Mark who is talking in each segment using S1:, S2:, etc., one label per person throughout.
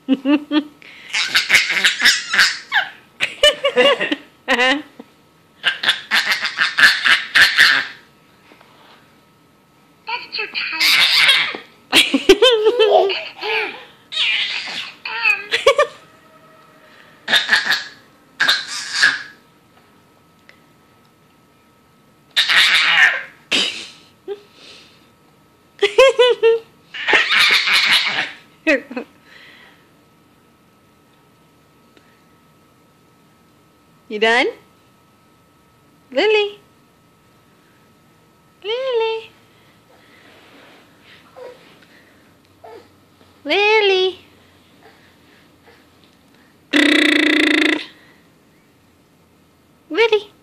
S1: That's too tight.
S2: You done? Lily? Lily? Lily? Lily?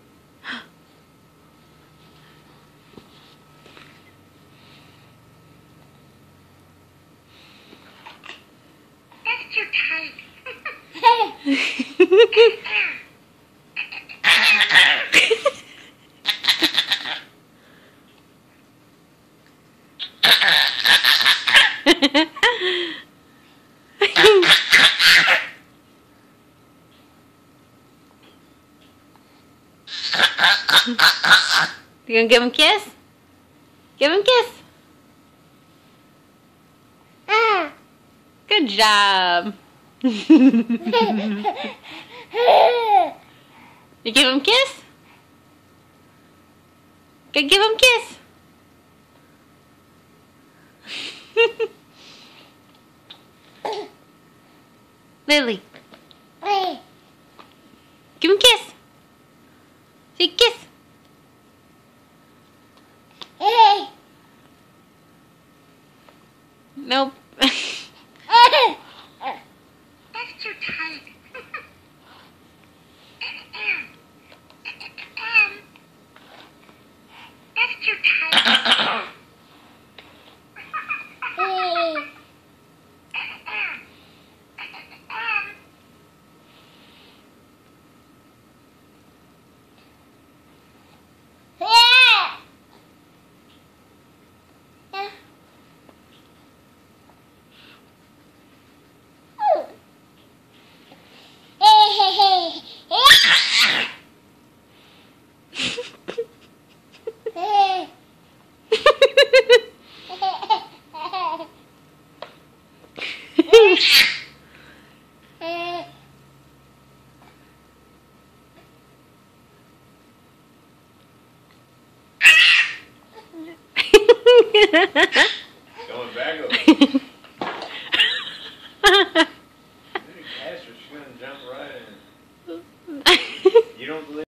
S1: That's too tight.
S2: You gonna give him a kiss? Give him a kiss. Good job. You give him a kiss? Go give him a kiss. Lily. Give him a kiss. Say kiss. Nope.